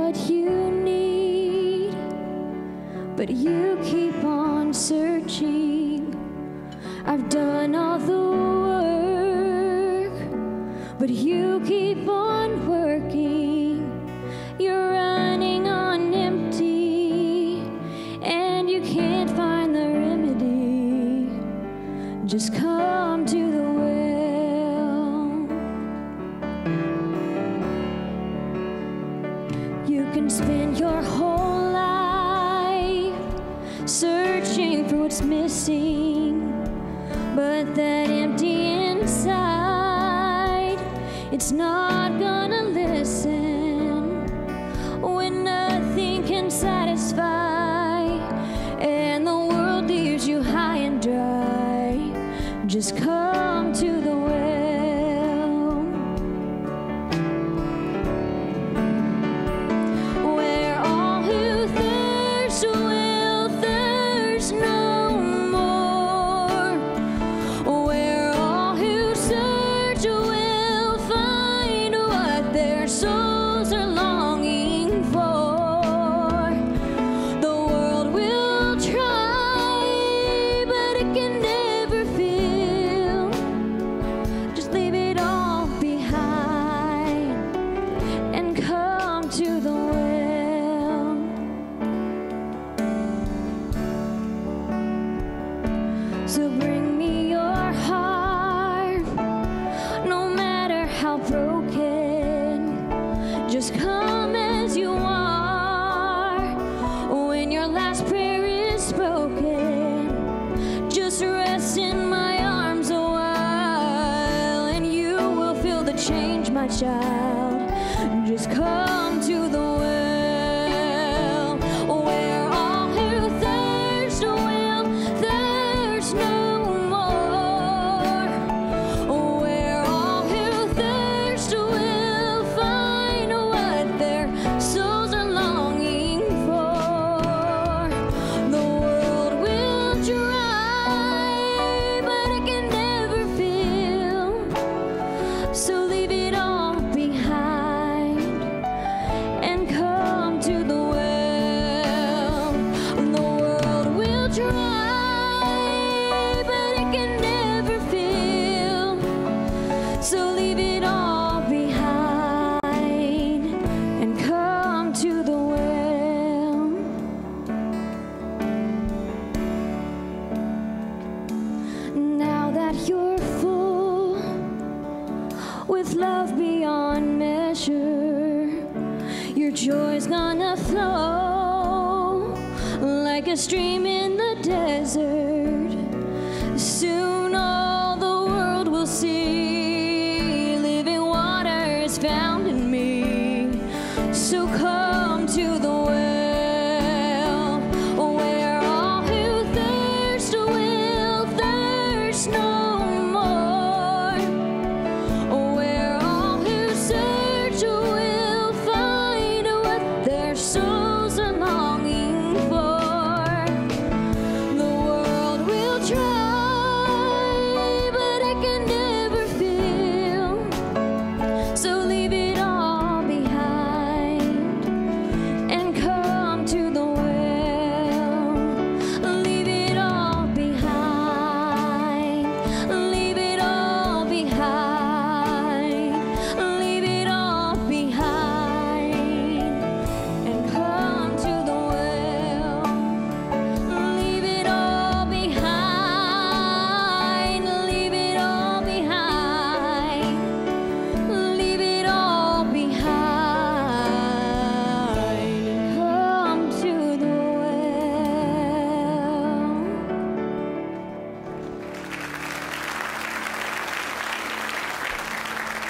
what you need, but you keep on searching. I've done all the work, but you keep on working. You're running on empty, and you can't find the remedy. Just come to the well. You can spend your whole life searching for what's missing, but that empty inside, it's not gonna listen. When nothing can satisfy and the world leaves you high and dry, just come to the well. Where all who thirst will thirst no more. Where all who search will find what their souls are longing for. The world will try, but it can never fill. Just leave it all behind and come to the well. So bring me your heart, no matter how broken. Just come as you are. When your last prayer is spoken, just rest in my arms a while, and you will feel the change, my child. Just come to the well, where all who thirst will thirst no more. Where all who thirst will find what their souls are longing for. The world will dry, but it can never fill. So leave it all behind and come to the well. The world will dry, but it can never fill. So leave it all behind and come to the well. Now that you're full with love beyond measure, your joy's gonna flow like a stream in the